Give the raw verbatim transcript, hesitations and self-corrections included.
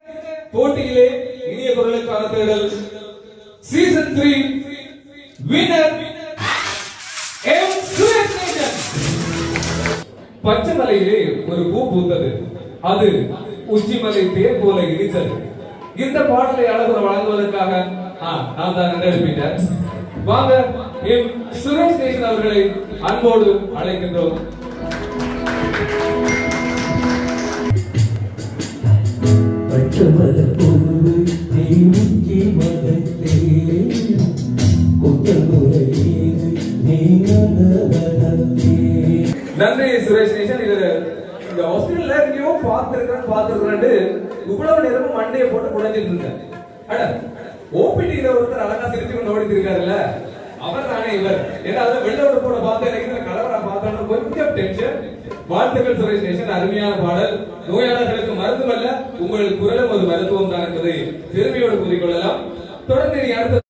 போட்டியிலே இனிய குரலுக்கான தேடல் season three winner M Suresh Nesan. பச்சைமலையிலே ஒரு பூ பூத்தது, அது உச்சிமலை தேர் போல இடித்தது. இந்த பாடலை அழகுற வழங்குவதற்காக நான் தான் நடிப்பிட்டேன். வாங்க எம் சுரேஷ் நேசன் அவர்களை அன்போடு அழைக்கின்றோம். நன்றி சுரேஷ் நேசன். இது இந்த ஹாஸ்பிடல்ல எங்கேயோ பார்த்திருக்கேன் பார்த்திருக்கேன் இவ்வளவு நேரமும் மண்டையை போட்டு குழஞ்சிட்டு இருந்தேன். அட ஓபிடியில ஒருத்தர் அழகா சிரிச்சு கொண்டு ஓடிட்டு இருக்காருல்ல, அவர் தானே இவர். ஏன்னா அதை வெள்ள ஓட போட பார்த்து எனக்கு கலவரா பார்த்தோன்னு கொஞ்சம் டென்ஷன். வாழ்த்துக்கள் சுரேஷ் நேசன், அருமையான பாடல். நோயாளர்களுக்கு மருந்துவல்ல, உங்கள் குரலும் ஒரு மருத்துவம் தான் என்பதை பெருமையோடு கூறிக்கொள்ளலாம். தொடர்ந்து அடுத்த